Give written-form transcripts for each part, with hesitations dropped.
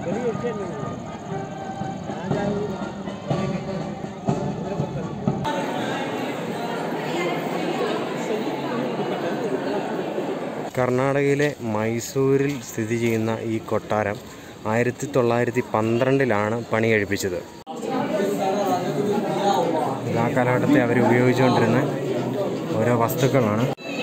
കർണാടകയിലെ മൈസൂരിൽ സ്ഥിതി ചെയ്യുന്ന ഈ കൊട്ടാരം 1912 പണി കഴിപ്പിച്ചത്. ആ കാലഘട്ടത്തെ അവർ ഉപയോഗിച്ചുകൊണ്ടിരുന്ന ഓരോ വസ്തുക്കളാണ്.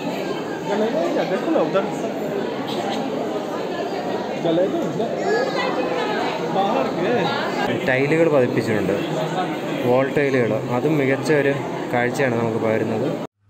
ടൈലുകൾ പതിപ്പിച്ചിട്ടുണ്ട്, വോൾ ടൈലുകൾ. അതും മികച്ച ഒരു കാഴ്ചയാണ് നമുക്ക് പകരുന്നത്.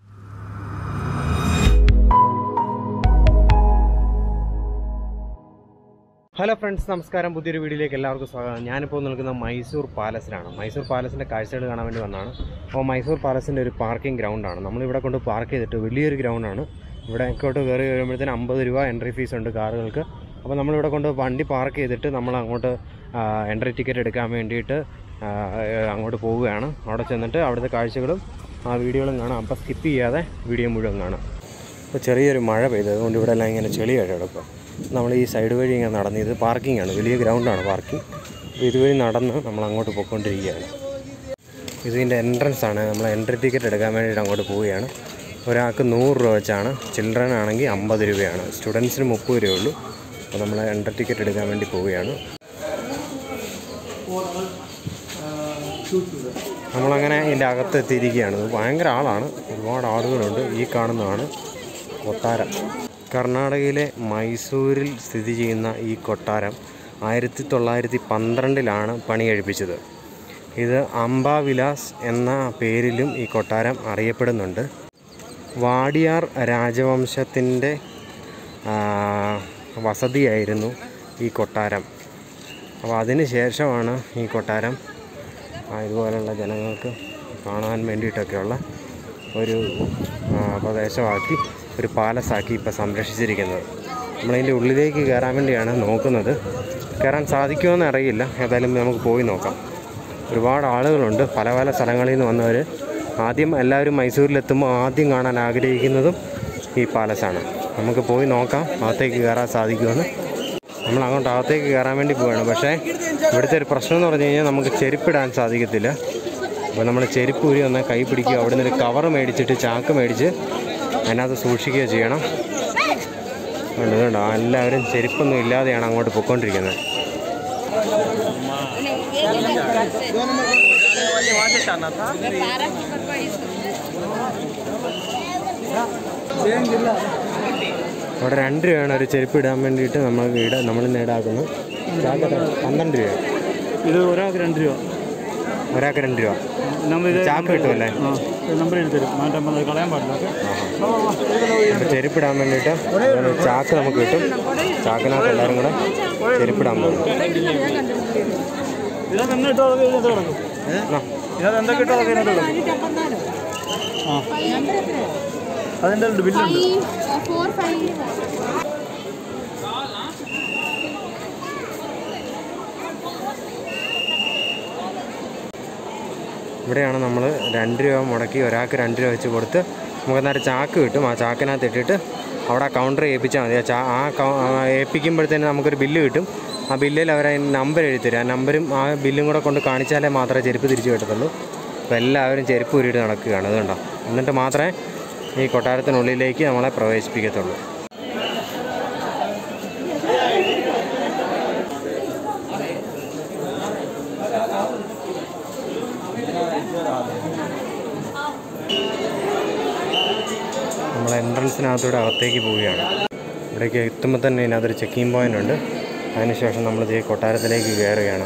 ഹലോ ഫ്രണ്ട്സ്, നമസ്കാരം. പുതിയൊരു വീഡിയോയിലേക്ക് എല്ലാവർക്കും സ്വാഗതം. ഞാനിപ്പോൾ നിൽക്കുന്നത് മൈസൂർ പാലസിലാണ്. മൈസൂർ പാലസിൻ്റെ കാഴ്ചകൾ കാണാൻ വേണ്ടി വന്നതാണ്. അപ്പോൾ മൈസൂർ പാലസിൻ്റെ ഒരു പാർക്കിംഗ് ഗ്രൗണ്ടാണ്. നമ്മളിവിടെ കൊണ്ട് പാർക്ക് ചെയ്തിട്ട് വലിയൊരു ഗ്രൗണ്ടാണ്. ഇവിടെ ഇങ്ങോട്ട് കയറി വരുമ്പോഴത്തേന് 50 രൂപ എൻട്രി ഫീസ് ഉണ്ട് കാറുകൾക്ക്. അപ്പോൾ നമ്മളിവിടെ കൊണ്ട് വണ്ടി പാർക്ക് ചെയ്തിട്ട് നമ്മൾ അങ്ങോട്ട് എൻട്രി ടിക്കറ്റ് എടുക്കാൻ വേണ്ടിയിട്ട് അങ്ങോട്ട് പോവുകയാണ്. അവിടെ ചെന്നിട്ട് അവിടുത്തെ കാഴ്ചകളും ആ വീഡിയോകളും കാണാം. അപ്പോൾ സ്കിപ്പ് ചെയ്യാതെ വീഡിയോ മുഴുവൻ കാണാം. ഇപ്പോൾ ചെറിയൊരു മഴ പെയ്തതുകൊണ്ട് ഇവിടെ എല്ലാം ഇങ്ങനെ ചെളിയായിട്ട് കിടക്കുക. നമ്മൾ ഈ സൈഡ് വഴി ഇങ്ങനെ നടന്ന്, ഇത് പാർക്കിംഗ് ആണ്, വലിയ ഗ്രൗണ്ടാണ് പാർക്കിംഗ്. അപ്പോൾ ഇതുവഴി നടന്ന് നമ്മൾ അങ്ങോട്ട് പോയിക്കൊണ്ടിരിക്കുകയാണ്. ഇതിൻ്റെ എൻട്രൻസ് ആണ്. നമ്മൾ എൻട്രി ടിക്കറ്റ് എടുക്കാൻ വേണ്ടിയിട്ട് അങ്ങോട്ട് പോവുകയാണ്. ഒരാൾക്ക് 100 രൂപ വെച്ചാണ്. ചിൽഡ്രൻ ആണെങ്കിൽ 50 രൂപയാണ്. സ്റ്റുഡൻസിന് 30 രൂപയുള്ളൂ. അപ്പോൾ നമ്മൾ എൻട്രി ടിക്കറ്റ് എടുക്കാൻ വേണ്ടി പോവുകയാണ്. നമ്മളങ്ങനെ ഇതിൻ്റെ അകത്ത് എത്തിയിരിക്കുകയാണ്. ഭയങ്കര ആളാണ്, ഒരുപാട് ആളുകളുണ്ട്. ഈ കാണുന്നതാണ് കൊട്ടാരം. കർണാടകയിലെ മൈസൂരിൽ സ്ഥിതി ചെയ്യുന്ന ഈ കൊട്ടാരം 1912 പണി കഴിപ്പിച്ചത്. ഇത് അംബാവിലാസ് എന്ന പേരിലും ഈ കൊട്ടാരം അറിയപ്പെടുന്നുണ്ട്. വാഡിയാർ രാജവംശത്തിൻ്റെ വസതിയായിരുന്നു ഈ കൊട്ടാരം. അപ്പോൾ അതിന് ശേഷമാണ് ഈ കൊട്ടാരം ഇതുപോലുള്ള ജനങ്ങൾക്ക് കാണാൻ വേണ്ടിയിട്ടൊക്കെയുള്ള ഒരു പ്രദേശമാക്കി, ഒരു പാലസാക്കി ഇപ്പോൾ സംരക്ഷിച്ചിരിക്കുന്നത്. നമ്മളതിൻ്റെ ഉള്ളിലേക്ക് കയറാൻ വേണ്ടിയാണ് നോക്കുന്നത്. കയറാൻ സാധിക്കുമെന്ന് അറിയില്ല. ഏതായാലും നമുക്ക് പോയി നോക്കാം. ഒരുപാട് ആളുകളുണ്ട്, പല പല സ്ഥലങ്ങളിൽ നിന്ന് വന്നവർ. ആദ്യം എല്ലാവരും മൈസൂരിലെത്തുമ്പോൾ ആദ്യം കാണാൻ ആഗ്രഹിക്കുന്നതും ഈ പാലസാണ്. നമുക്ക് പോയി നോക്കാം അകത്തേക്ക് കയറാൻ സാധിക്കുമെന്ന്. നമ്മൾ അങ്ങോട്ട് അകത്തേക്ക് കയറാൻ വേണ്ടി പോവുകയാണ്. പക്ഷേ ഇവിടുത്തെ ഒരു പ്രശ്നം എന്ന് പറഞ്ഞു കഴിഞ്ഞാൽ നമുക്ക് ചെരുപ്പിടാൻ സാധിക്കത്തില്ല. അപ്പോൾ നമ്മൾ ചെരുപ്പ് ഊരി വന്നാൽ കൈ പിടിക്കുക, അവിടെ നിന്നൊരു കവർ മേടിച്ചിട്ട്, ചാക്ക് മേടിച്ച് അതിനകത്ത് സൂക്ഷിക്കുകയോ ചെയ്യണം. അതുകൊണ്ടോ എല്ലാവരും ചെരുപ്പൊന്നും ഇല്ലാതെയാണ് അങ്ങോട്ട് പോയിക്കൊണ്ടിരിക്കുന്നത്. അവിടെ 2 രൂപയാണ് ഒരു ചെരുപ്പ് ഇടാൻ വേണ്ടിയിട്ട് നമ്മൾ ഈടാക്കുന്നത്. 12 രൂപ. ഇത് ഒരാൾക്ക് 2 രൂപ. ഒരാൾക്ക് 2 രൂപ. ചാക്ക് കിട്ടുമല്ലേ? നമ്പർ എഴുതരും, കളയാൻ പാടില്ല. അപ്പോൾ ചെരുപ്പിടാൻ വേണ്ടിയിട്ട് ചാക്ക് നമുക്ക് കിട്ടും. ചാക്കിനകത്ത് എല്ലാവരും കൂടെ ചെരുപ്പിടാൻ പോകും. അതിൻ്റെ ബില്ലുണ്ട്. ഇവിടെയാണ് നമ്മൾ 2 രൂപ മുടക്കി ഒരാൾക്ക് 2 രൂപ വെച്ച് കൊടുത്ത് നമുക്കെന്നൊരു ചാക്ക് കിട്ടും. ആ ചാക്കിനകത്ത് ഇട്ടിട്ട് അവിടെ കൗണ്ടർ ഏൽപ്പിച്ചാൽ മതി. ഏൽപ്പിക്കുമ്പോഴത്തേന് നമുക്കൊരു ബില്ല് കിട്ടും. ആ ബില്ലിൽ അവർ നമ്പർ എഴുതി തരും. ആ നമ്പരും ആ ബില്ലും കൂടെ കൊണ്ട് കാണിച്ചാലേ മാത്രമേ ചെരുപ്പ് തിരിച്ചു കിട്ടത്തുള്ളൂ. അപ്പോൾ എല്ലാവരും ചെരുപ്പ് ഊരിയിട്ട് നടക്കുകയാണ്. അതുകൊണ്ടോ, എന്നിട്ട് മാത്രമേ ഈ കൊട്ടാരത്തിനുള്ളിലേക്ക് നമ്മളെ പ്രവേശിപ്പിക്കത്തുള്ളൂ. നമ്മൾ എൻട്രൻസിനകത്തൂടെ അകത്തേക്ക് പോവുകയാണ്. ഇവിടേക്ക് എത്തുമ്പോൾ തന്നെ ഇതിനകത്തൊരു ചെക്കിംഗ് പോയിൻ്റ് ഉണ്ട്. അതിനുശേഷം നമ്മൾ ഈ കൊട്ടാരത്തിലേക്ക് കയറുകയാണ്.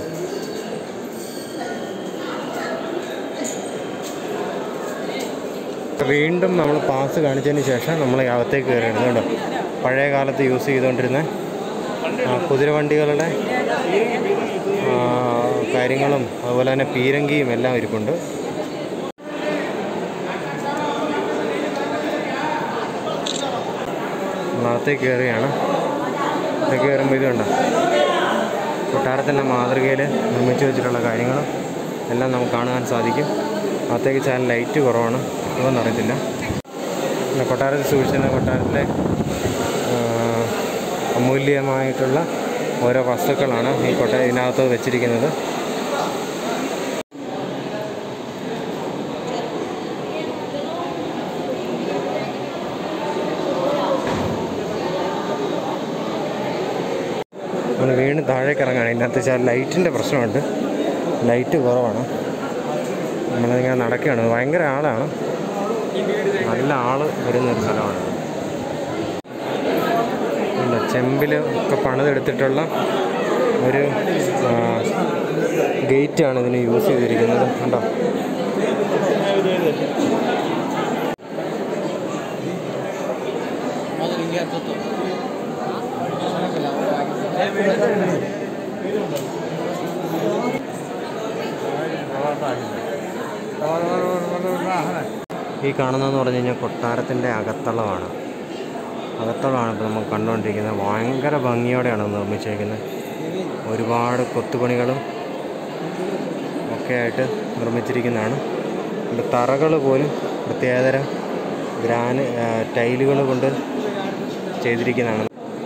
വീണ്ടും നമ്മൾ പാസ് കാണിച്ചതിന് ശേഷം നമ്മൾ അകത്തേക്ക് കയറുകയാണ്. കേട്ടോ, പഴയ കാലത്ത് യൂസ് ചെയ്തുകൊണ്ടിരുന്ന കുതിരവണ്ടികളുടെ കാര്യങ്ങളും അതുപോലെ തന്നെ പീരങ്കിയും എല്ലാം ഇരിപ്പുണ്ട്. നമ്മളകത്തേക്ക് കയറുകയാണ്. അകത്തേക്ക് കയറുമ്പോൾ ഇതുണ്ട്, കൊട്ടാരത്തിൻ്റെ മാതൃകയിൽ നിർമ്മിച്ചു വെച്ചിട്ടുള്ള കാര്യങ്ങളും എല്ലാം നമുക്ക് കാണാൻ സാധിക്കും. അകത്തേക്ക് ചാൻ ലൈറ്റ് കുറവാണ്, അതൊന്നും അറിയത്തില്ല. പിന്നെ കൊട്ടാരത്തിൽ സൂക്ഷിച്ചിരുന്ന കൊട്ടാരത്തിലെ അമൂല്യമായിട്ടുള്ള ഓരോ വസ്തുക്കളാണ് ഈ ഇതിനകത്ത് വെച്ചിരിക്കുന്നത്. നമ്മൾ വീണ്ടും താഴേക്ക് ഇറങ്ങുകയാണ്. ഇതിനകത്ത് വെച്ചാൽ ലൈറ്റിൻ്റെ പ്രശ്നമുണ്ട്, ലൈറ്റ് കുറവാണ്. നമ്മളിങ്ങനെ നടക്കുകയാണ്. ഭയങ്കര ആളാണ്, നല്ല ആൾ വരുന്നൊരു സ്ഥലമാണ്. ചെമ്പിൽ ഒക്കെ പണിതെടുത്തിട്ടുള്ള ഒരു ഗേറ്റാണ് ഇതിന് യൂസ് ചെയ്തിരിക്കുന്നത്. കണ്ടോ, ഈ കാണുന്നതെന്ന് പറഞ്ഞു കഴിഞ്ഞാൽ കൊട്ടാരത്തിൻ്റെ അകത്തളമാണ്. അകത്തളമാണ് ഇപ്പോൾ നമുക്ക് കണ്ടുകൊണ്ടിരിക്കുന്നത്. ഭയങ്കര ഭംഗിയോടെയാണ് നിർമ്മിച്ചിരിക്കുന്നത്. ഒരുപാട് കൊത്തുപണികളും ഒക്കെ ആയിട്ട് നിർമ്മിച്ചിരിക്കുന്നതാണ്. തറകൾ പോലും പ്രത്യേകതരം ടൈലുകൾ കൊണ്ട് ചെയ്തിരിക്കുന്നതാണ്.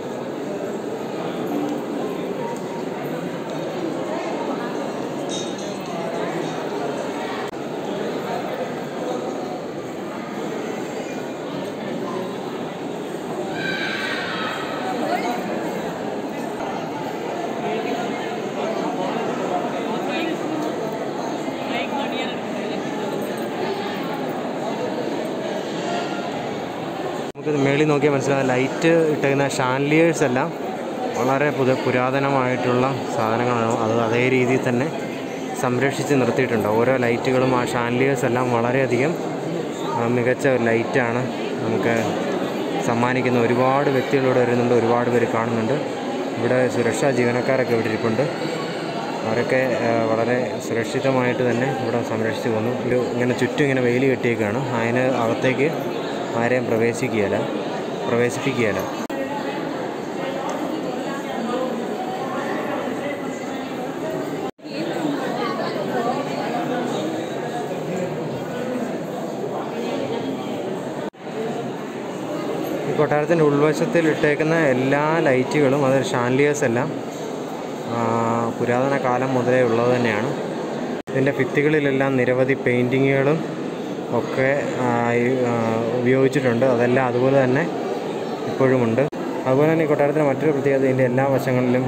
നമുക്കിത് മേളിൽ നോക്കിയാൽ മനസ്സിലാകും. ലൈറ്റ് ഇട്ടേക്കുന്ന ഷാൻലിയേഴ്സ് എല്ലാം വളരെ പുരാതനമായിട്ടുള്ള സാധനങ്ങളാണ്. അത് അതേ രീതിയിൽ തന്നെ സംരക്ഷിച്ച് നിർത്തിയിട്ടുണ്ട്. ഓരോ ലൈറ്റുകളും ആ ഷാൻലിയേഴ്സ് എല്ലാം വളരെയധികം മികച്ച ഒരു ലൈറ്റാണ് നമുക്ക് സമ്മാനിക്കുന്ന. ഒരുപാട് വ്യക്തികളിവിടെ വരുന്നുണ്ട്, ഒരുപാട് പേര് കാണുന്നുണ്ട്. ഇവിടെ സുരക്ഷാ ജീവനക്കാരൊക്കെ ഇവിടെ ഇരിപ്പുണ്ട്. അവരൊക്കെ വളരെ സുരക്ഷിതമായിട്ട് തന്നെ ഇവിടെ സംരക്ഷിച്ച് പോകുന്നു. ഇങ്ങനെ ചുറ്റും ഇങ്ങനെ വേലി കെട്ടിയേക്കാണ്. അതിന് അകത്തേക്ക് ആരെയും പ്രവേശിപ്പിക്കുകയില്ല. ഈ കൊട്ടാരത്തിൻ്റെ ഉൾവശത്തിൽ ഇട്ടേക്കുന്ന എല്ലാ ലൈറ്റുകളും, അത് ഷാൻലിയേഴ്സ് എല്ലാം പുരാതന കാലം മുതലേ ഉള്ളത് തന്നെയാണ്. ഇതിൻ്റെ ഭിത്തികളിലെല്ലാം നിരവധി പെയിൻറ്റിങ്ങുകളും ഒക്കെ ഉപയോഗിച്ചിട്ടുണ്ട്. അതെല്ലാം അതുപോലെ തന്നെ ഇപ്പോഴുമുണ്ട്. അതുപോലെ തന്നെ ഈ കൊട്ടാരത്തിന് മറ്റൊരു പ്രത്യേകത, ഇതിൻ്റെ എല്ലാ വശങ്ങളിലും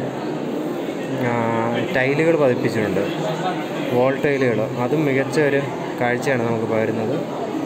ടൈലുകൾ പതിപ്പിച്ചിട്ടുണ്ട്, വോൾ ടൈലുകൾ. അതും മികച്ച ഒരു കാഴ്ചയാണ് നമുക്ക് പകരുന്നത്.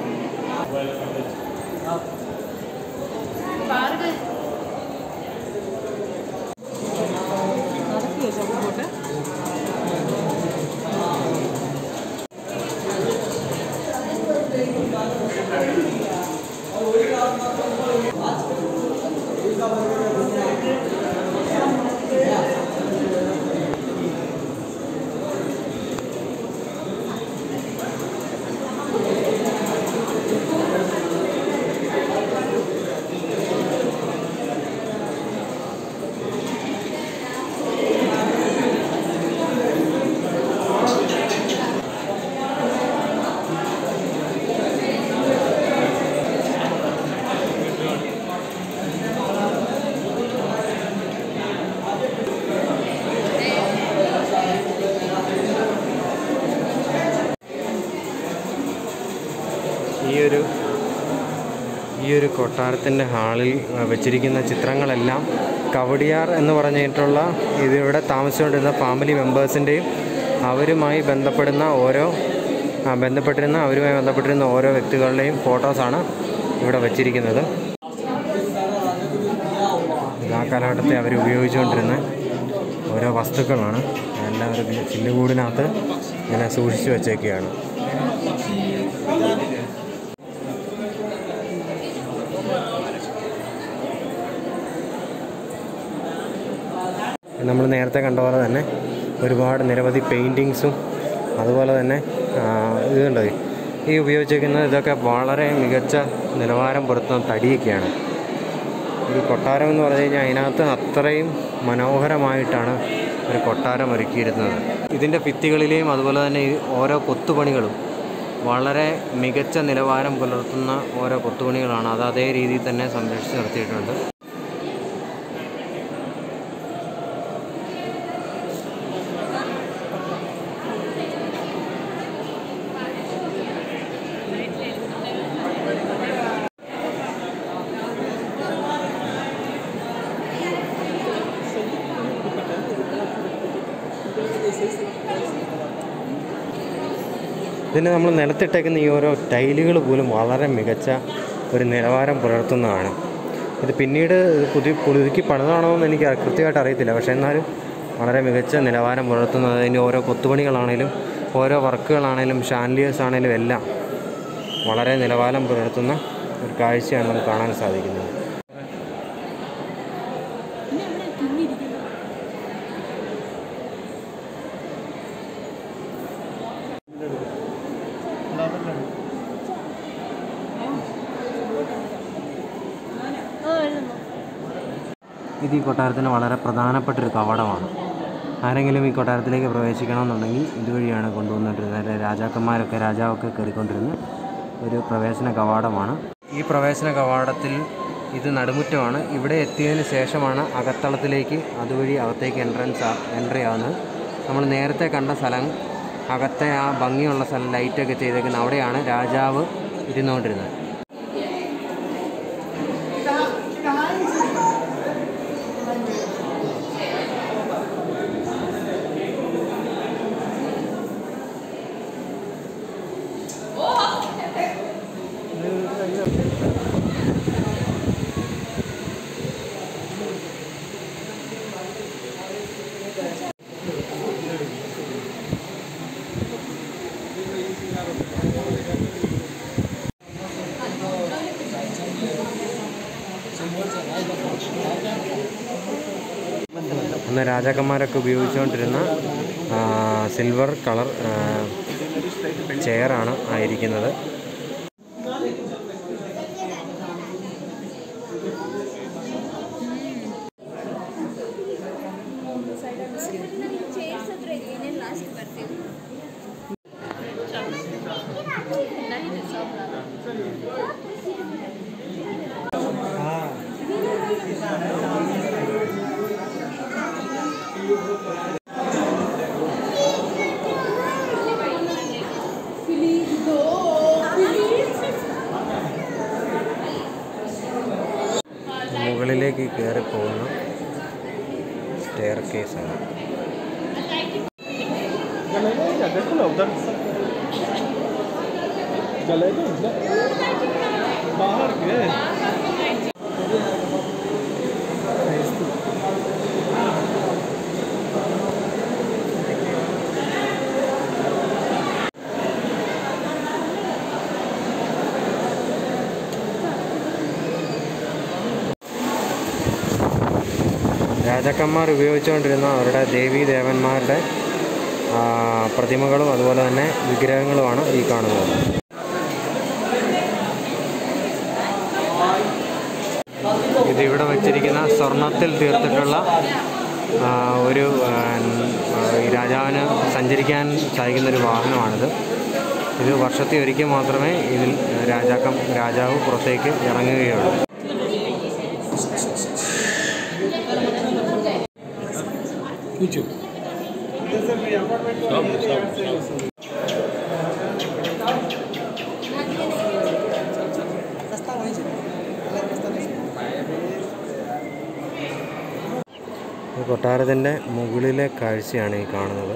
ഈ ഒരു കൊട്ടാരത്തിൻ്റെ ഹാളിൽ വെച്ചിരിക്കുന്ന ചിത്രങ്ങളെല്ലാം കവടിയാർ എന്ന് പറഞ്ഞിട്ടുള്ള ഇതിവിടെ താമസിച്ചുകൊണ്ടിരുന്ന ഫാമിലി മെമ്പേഴ്സിൻ്റെയും അവരുമായി ബന്ധപ്പെടുന്ന ഓരോ വ്യക്തികളുടെയും ഫോട്ടോസാണ് ഇവിടെ വച്ചിരിക്കുന്നത്. ആ കാലഘട്ടത്തെ അവർ ഉപയോഗിച്ചുകൊണ്ടിരുന്ന ഓരോ വസ്തുക്കളാണ്. എല്ലാം ഒരു ചില്ലുകൂടിനകത്ത് ഇങ്ങനെ സൂക്ഷിച്ചു വച്ചേക്കുകയാണ്. നമ്മൾ നേരത്തെ കണ്ട പോലെ തന്നെ ഒരുപാട് നിരവധി പെയിൻറ്റിങ്സും അതുപോലെ തന്നെ ഇതുണ്ട്. ഈ ഉപയോഗിച്ചിരിക്കുന്നത് ഇതൊക്കെ വളരെ മികച്ച നിലവാരം പുലർത്തുന്ന തടിയൊക്കെയാണ്. ഒരു കൊട്ടാരം എന്ന് പറഞ്ഞു കഴിഞ്ഞാൽ അതിനകത്ത് അത്രയും മനോഹരമായിട്ടാണ് ഒരു കൊട്ടാരം ഒരുക്കിയിരുന്നത്. ഇതിൻ്റെ ഭിത്തികളിലെയും അതുപോലെ തന്നെ ഓരോ കൊത്തുപണികളും വളരെ മികച്ച നിലവാരം പുലർത്തുന്ന ഓരോ കൊത്തുപണികളാണ്. അത് അതേ രീതിയിൽ തന്നെ സംരക്ഷിച്ച് നിർത്തിയിട്ടുണ്ട്. ഇതിന് നമ്മൾ നിലത്തിട്ടേക്കുന്ന ഈ ഓരോ ടൈലുകൾ പോലും വളരെ മികച്ച ഒരു നിലവാരം പുലർത്തുന്നതാണ്. ഇത് പിന്നീട് പുതുക്കി പണിതാണോ എന്ന് എനിക്ക് കൃത്യമായിട്ട് അറിയത്തില്ല. പക്ഷേ എന്നാലും വളരെ മികച്ച നിലവാരം പുലർത്തുന്നത്. അതിൻ്റെ ഓരോ കൊത്തുപണികളാണേലും ഓരോ വർക്കുകളാണേലും ഷാൻലിയേഴ്സ് ആണേലും എല്ലാം വളരെ നിലവാരം പുലർത്തുന്ന ഒരു കാഴ്ചയാണ് നമുക്ക് കാണാൻ സാധിക്കുന്നത്. ഇത് ഈ കൊട്ടാരത്തിന് വളരെ പ്രധാനപ്പെട്ടൊരു കവാടമാണ്. ആരെങ്കിലും ഈ കൊട്ടാരത്തിലേക്ക് പ്രവേശിക്കണമെന്നുണ്ടെങ്കിൽ ഇതുവഴിയാണ് കൊണ്ടുവന്നിട്ടിരുന്നത്. രാജാവൊക്കെ കയറിക്കൊണ്ടിരുന്ന ഒരു പ്രവേശന കവാടമാണ്. ഈ പ്രവേശന കവാടത്തിൽ ഇത് നടുമുറ്റമാണ്. ഇവിടെ എത്തിയതിന് ശേഷമാണ് അകത്തളത്തിലേക്ക് അതുവഴി അകത്തേക്ക് എൻട്രി ആവുന്നത്. നമ്മൾ നേരത്തെ കണ്ട സ്ഥലം, അകത്തെ ആ ഭംഗിയുള്ള സ്ഥലം ലൈറ്റൊക്കെ ചെയ്തേക്കുന്ന അവിടെയാണ് രാജാവ് ഇരുന്നുകൊണ്ടിരുന്നത്. അന്ന് രാജാക്കന്മാരൊക്കെ ഉപയോഗിച്ചുകൊണ്ടിരുന്ന സിൽവർ കളർ ചെയറാണ് ആയിരിക്കുന്നത്. മുകളിലേക്ക് കയറി പോകുന്ന സ്റ്റെയർ കേസാണ്. രാജാക്കന്മാർ ഉപയോഗിച്ചുകൊണ്ടിരുന്ന അവരുടെ ദേവീദേവന്മാരുടെ പ്രതിമകളും അതുപോലെ തന്നെ വിഗ്രഹങ്ങളുമാണ് ഈ കാണുന്നത്. ഇതിവിടെ വച്ചിരിക്കുന്ന സ്വർണത്തിൽ തീർത്തിട്ടുള്ള ഒരു രാജാവിന് സഞ്ചരിക്കാൻ സാധിക്കുന്നൊരു വാഹനമാണിത്. ഇത് വർഷത്തിൽ ഒരിക്കൽ മാത്രമേ ഇതിൽ രാജാവ് പുറത്തേക്ക് ഇറങ്ങുകയുള്ളൂ. കൊട്ടാരത്തിൻ്റെ മുകളിലെ കാഴ്ചയാണ് ഈ കാണുന്നത്.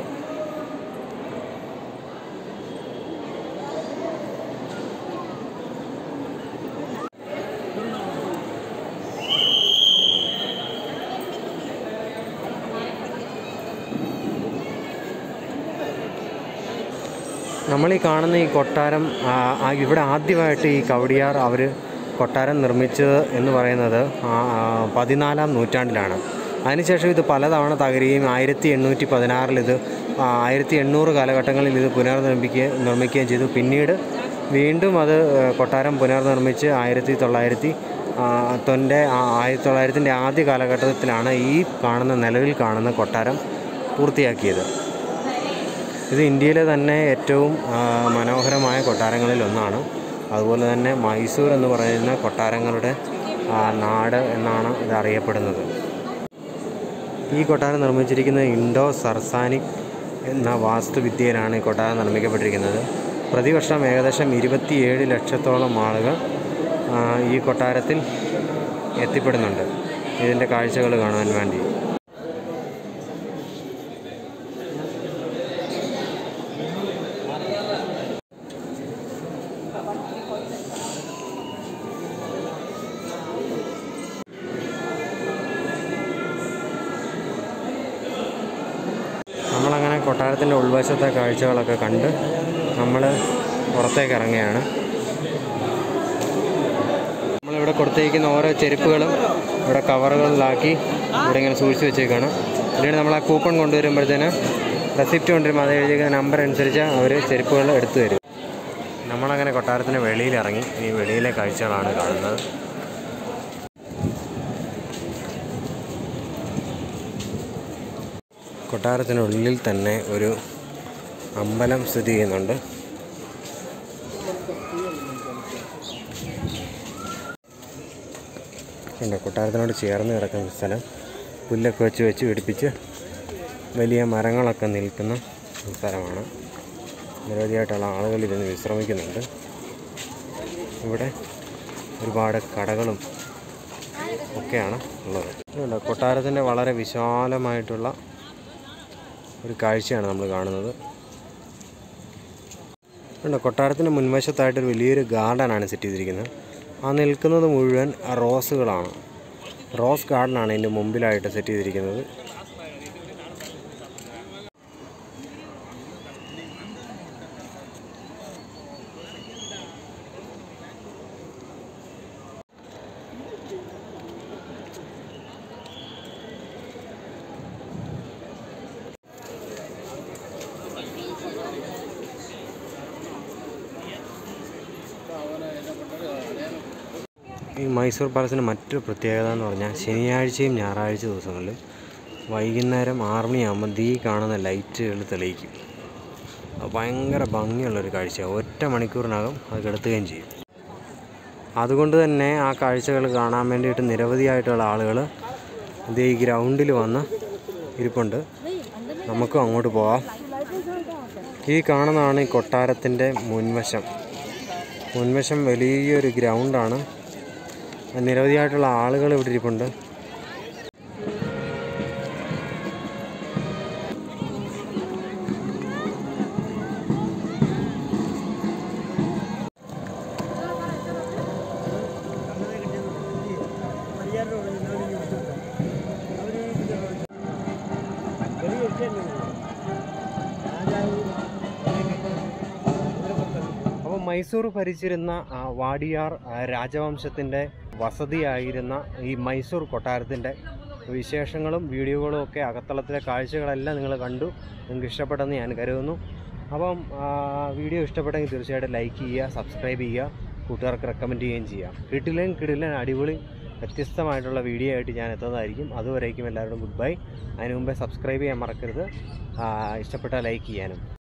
നമ്മളീ കാണുന്ന ഈ കൊട്ടാരം ഇവിടെ ആദ്യമായിട്ട് ഈ കവടിയാർ അവർ കൊട്ടാരം നിർമ്മിച്ചത് എന്ന് പറയുന്നത് 14-ാം നൂറ്റാണ്ടിലാണ്. അതിനുശേഷം ഇത് പലതവണ തകരുകയും 1816 ഇത് 1800 കാലഘട്ടങ്ങളിൽ ഇത് നിർമ്മിക്കുകയും ചെയ്തു. പിന്നീട് വീണ്ടും അത് കൊട്ടാരം പുനർനിർമ്മിച്ച് 1900-ൻ്റെ ആദ്യ കാലഘട്ടത്തിലാണ് ഈ നിലവിൽ കാണുന്ന കൊട്ടാരം പൂർത്തിയാക്കിയത്. ഇത് ഇന്ത്യയിലെ തന്നെ ഏറ്റവും മനോഹരമായ കൊട്ടാരങ്ങളിൽ ഒന്നാണ്. അതുപോലെ തന്നെ മൈസൂർ എന്ന് പറയുന്ന കൊട്ടാരങ്ങളുടെ നാട് എന്നാണ് ഇത് അറിയപ്പെടുന്നത്. ഈ കൊട്ടാരം നിർമ്മിച്ചിരിക്കുന്നത് ഇൻഡോ സർസാനിക് എന്ന വാസ്തുവിദ്യയിലാണ് ഈ കൊട്ടാരം നിർമ്മിക്കപ്പെട്ടിരിക്കുന്നത്. പ്രതിവർഷം ഏകദേശം 27 ലക്ഷത്തോളം ആളുകൾ ഈ കൊട്ടാരത്തിൽ എത്തിപ്പെടുന്നുണ്ട് ഇതിൻ്റെ കാഴ്ചകൾ കാണാൻ വേണ്ടി. കൊട്ടാരത്തിൻ്റെ ഉൾവശത്തെ കാഴ്ചകളൊക്കെ കണ്ട് നമ്മൾ പുറത്തേക്ക് ഇറങ്ങുകയാണ്. നമ്മളിവിടെ കൊടുത്തിരിക്കുന്ന ഓരോ ചെരുപ്പുകളും ഇവിടെ കവറുകളിലാക്കി ഇവിടെ ഇങ്ങനെ സൂക്ഷിച്ച് വെച്ചേക്കാണ്. പിന്നീട് നമ്മൾ ആ കൂപ്പൺ കൊണ്ടുവരുമ്പോഴത്തേന് റെസിപ്റ്റ് കൊണ്ടുവരുമ്പോൾ അത് എഴുതിയിരിക്കുന്ന നമ്പർ അനുസരിച്ച് അവർ ചെരുപ്പുകൾ എടുത്തു തരും. നമ്മളങ്ങനെ കൊട്ടാരത്തിന് വെളിയിലിറങ്ങി. ഈ വെളിയിലെ കാഴ്ചകളാണ് കാണുന്നത്. കൊട്ടാരത്തിനുള്ളിൽ തന്നെ ഒരു അമ്പലം സ്ഥിതി ചെയ്യുന്നുണ്ട്. കൊട്ടാരത്തിനോട് ചേർന്ന് കിടക്കുന്ന സ്ഥലം പുല്ലൊക്കെ വെച്ച് പിടിപ്പിച്ച് വലിയ മരങ്ങളൊക്കെ നിൽക്കുന്ന സ്ഥലമാണ്. നിരവധിയായിട്ടുള്ള ആളുകൾ ഇരുന്ന് വിശ്രമിക്കുന്നുണ്ട്. ഇവിടെ ഒരുപാട് കടകളും ഒക്കെയാണ് ഉള്ളത്. കൊട്ടാരത്തിൻ്റെ വളരെ വിശാലമായിട്ടുള്ള ഒരു കാഴ്ചയാണ് നമ്മൾ കാണുന്നത്. കൊട്ടാരത്തിൻ്റെ മുൻവശത്തായിട്ടൊരു വലിയൊരു ഗാർഡനാണ് സെറ്റ് ചെയ്തിരിക്കുന്നത്. ആ നിൽക്കുന്നത് മുഴുവൻ റോസുകളാണ്. റോസ് ഗാർഡനാണ് ഇതിൻ്റെ മുമ്പിലായിട്ട് സെറ്റ് ചെയ്തിരിക്കുന്നത്. ഈ മൈസൂർ പാലസിൻ്റെ മറ്റൊരു പ്രത്യേകത എന്ന് പറഞ്ഞാൽ ശനിയാഴ്ചയും ഞായറാഴ്ച ദിവസങ്ങളിലും വൈകുന്നേരം 6 മണിയാകുമ്പോൾ ഈ കാണുന്ന ലൈറ്റുകൾ തെളിയിക്കും. ഭയങ്കര ഭംഗിയുള്ളൊരു കാഴ്ച. ഒറ്റ മണിക്കൂറിനകം അത് കെടുത്തുകയും ചെയ്യും. അതുകൊണ്ട് തന്നെ ആ കാഴ്ചകൾ കാണാൻ വേണ്ടിയിട്ട് നിരവധിയായിട്ടുള്ള ആളുകൾ ഇത് ഈ ഗ്രൗണ്ടിൽ വന്ന് ഇരിപ്പുണ്ട്. നമുക്കും അങ്ങോട്ട് പോകാം. ഈ കാണുന്നതാണ് ഈ കൊട്ടാരത്തിൻ്റെ മുൻവശം. വലിയൊരു ഗ്രൗണ്ടാണ്. നിരവധിയായിട്ടുള്ള ആളുകൾ ഇവിടെ ഇരിപ്പുണ്ട്. അപ്പോൾ മൈസൂർ ഭരിച്ചിരുന്ന വാഡിയാർ രാജവംശത്തിൻ്റെ വസതിയായിരുന്ന ഈ മൈസൂർ കൊട്ടാരത്തിൻ്റെ വിശേഷങ്ങളും വീഡിയോകളും ഒക്കെ അകത്തളത്തിലെ കാഴ്ചകളെല്ലാം നിങ്ങൾ കണ്ടു. നിങ്ങൾക്ക് ഇഷ്ടപ്പെട്ടെന്ന് ഞാൻ കരുതുന്നു. അപ്പം വീഡിയോ ഇഷ്ടപ്പെട്ടെങ്കിൽ തീർച്ചയായിട്ടും ലൈക്ക് ചെയ്യുക, സബ്സ്ക്രൈബ് ചെയ്യുക, കൂട്ടുകാർക്ക് റെക്കമെൻഡ് ചെയ്യുകയും ചെയ്യാം. കിടിലൻ അടിപൊളി വ്യത്യസ്തമായിട്ടുള്ള വീഡിയോ ആയിട്ട് ഞാൻ എത്തുന്നതായിരിക്കും. അതുവരേക്കും എല്ലാവരോടും ഗുഡ് ബൈ. അതിന് മുമ്പേ സബ്സ്ക്രൈബ് ചെയ്യാൻ മറക്കരുത്. ഇഷ്ടപ്പെട്ടാൽ ലൈക്ക് ചെയ്യാനും.